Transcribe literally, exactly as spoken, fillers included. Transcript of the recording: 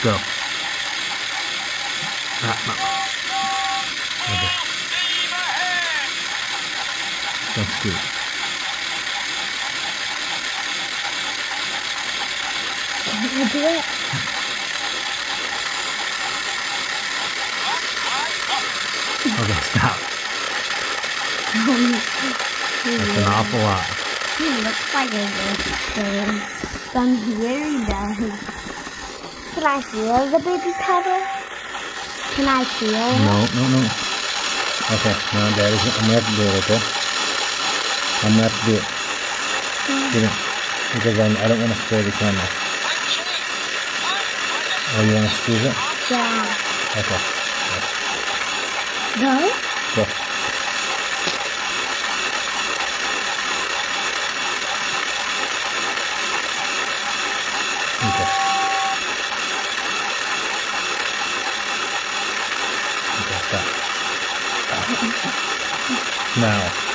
go. Ah, no. Okay. Don't scoot. Can I do it? Okay, stop. That's an awful lot. He looks like a good From here he does. Can I feel the baby powder? Can I feel it? No, no, no. Okay, no, Daddy's, I'm gonna have to do it, okay? I'm gonna have to do it. Get it. Because I'm, I don't want to spray the camera. Oh, you want to squeeze it? Yeah. Okay. Go? Go. Okay. Okay, stop. Stop. Now.